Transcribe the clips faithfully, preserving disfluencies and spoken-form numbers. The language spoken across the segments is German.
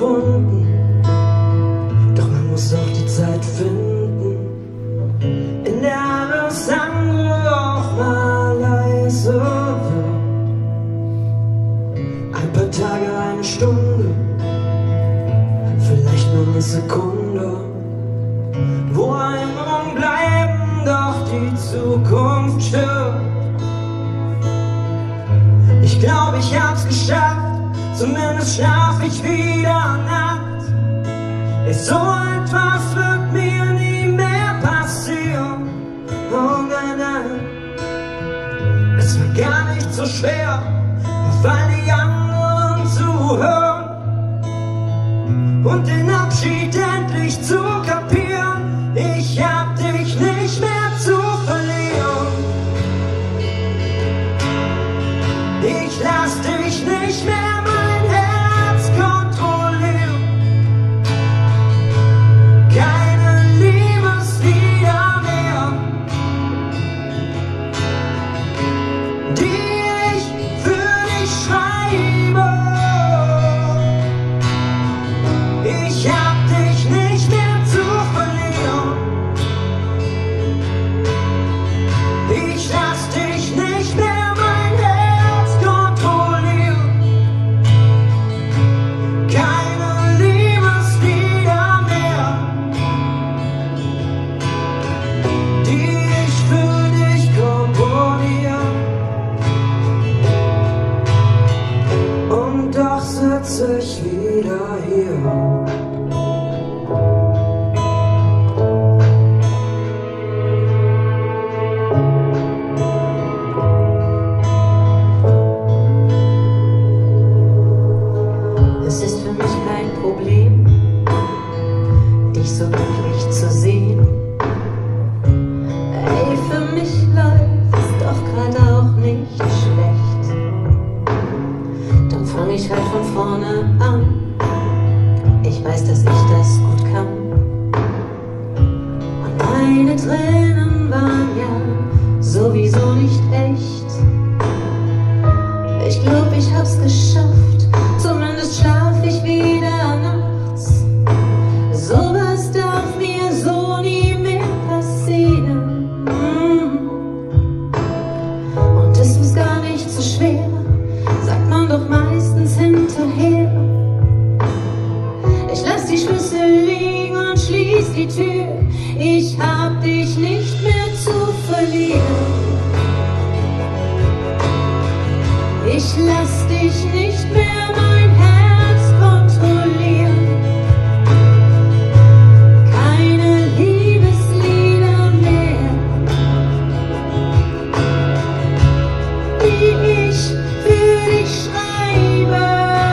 überwunden. Doch man muss auch die Zeit finden, in der alles andere auch mal leise wird. Ein paar Tage, eine Stunde, vielleicht nur eine Sekunde, wo Erinnerungen bleiben, doch die Zukunft stirbt. Ich glaube, ich hab's geschafft, zumindest schlaf ich wieder nachts. Ist so etwas wird mir nie mehr passieren. Oh nein, nein, es war gar nicht so schwer, auf all die anderen zu hören und den Abschied endlich zu kapieren. Ich hab dich nicht mehr zu verlieren. Ich lass dich nicht mehr mein Herz kontrollieren. Keine Liebeslieder mehr, die ich für dich schreibe. Ich hab dich nicht mehr zu verlieren. Ich lass dich nicht mehr mein Herz kontrollieren. Keine Liebeslieder mehr, die ich für dich komponiere. Und doch sitze ich wieder hier. Es ist für mich kein Problem, dich so glücklich zu sehen. Ey, für mich läuft's doch grad auch nicht schlecht. Dann fang ich halt von vorne an. Ich weiß, dass ich das gut kann. Und meine Tränen waren ja sowieso nicht echt. Ich glaub, ich hab's geschafft, zumindest schlaf ich wieder nachts. Sowas darf mir so nie mehr passieren. Und es ist gar nicht so schwer, sagt man doch meistens hinterher. Ich lass die Schlüssel liegen und schließ die Tür. Ich hab dich nicht mehr zu verlieren. Ich lass dich nicht mehr mein Herz kontrollieren. Keine Liebeslieder mehr, die ich für dich schreibe.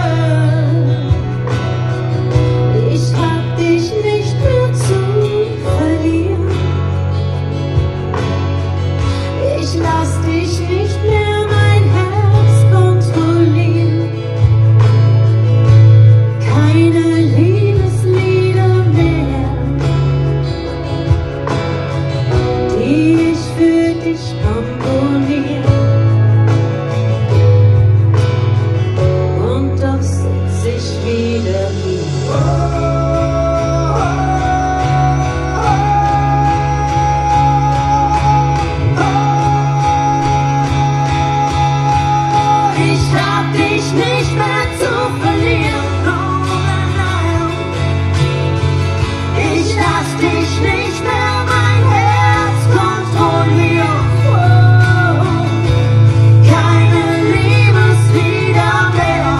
Ich hab dich nicht mehr zu verlieren. Ich lass dich nicht mehr mein Herz kontrollieren. Keine Liebeslieder mehr, die ich für dich komponiere. Und doch sitz ich wieder hier. Ich hab dich nicht mehr zu verlieren. Oh nein, nein. Ich lass dich nicht mehr mein Herz kontrollieren. Oh. Keine Liebeslieder mehr,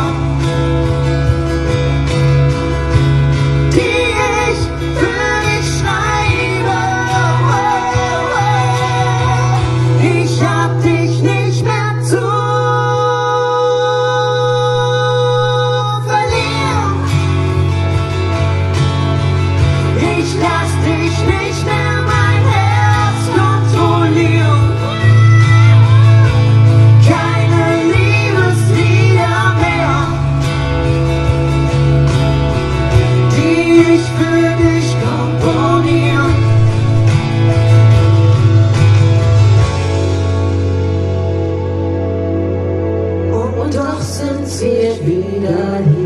die ich für dich schreibe. Oh. Ich hab dich nicht mehr zu ich lass dich nicht mehr mein Herz kontrollieren. Keine Liebeslieder mehr, die ich für dich komponiere. Und doch sind wir wieder hier.